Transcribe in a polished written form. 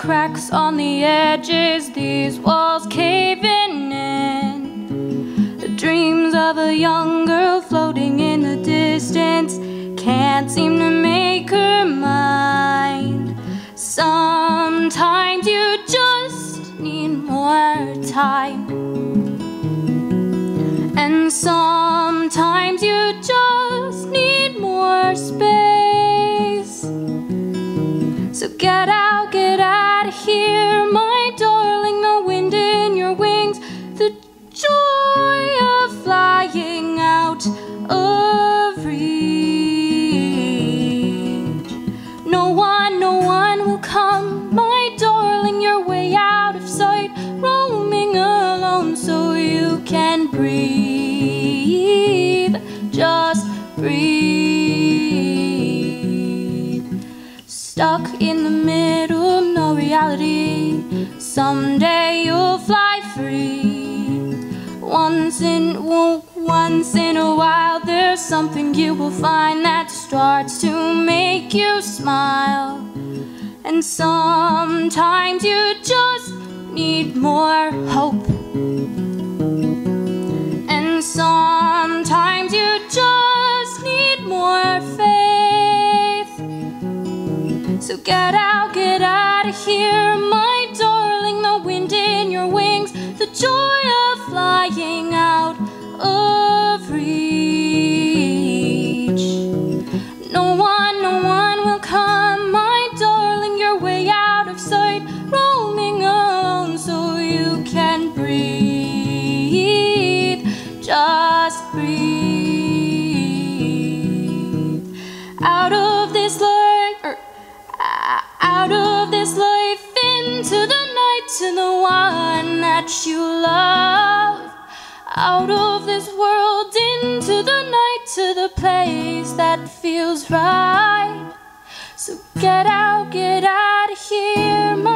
cracks on the edges, these walls caving in. The dreams of a young girl floating in the distance can't seem to make her mind. Sometimes you just need more time, and sometimes you just need more space. So get out of here, my darling, the wind in your wings, the joy of flying out of reach. No one will come, my darling, your way out of sight, roaming alone so you can breathe, just breathe. Stuck in the middle, no reality, someday you'll fly free. Once in a while there's something you will find that starts to make you smile. And sometimes you just need more hope, and sometimes you just need more faith. So get out of here, my darling, the wind in your wings, the joy of flying out of reach. No one will come, my darling, your way out of sight, roaming alone so you can breathe, just breathe. Out of this life, into the night, to the one that you love. Out of this world, into the night, to the place that feels right. So get out of here, my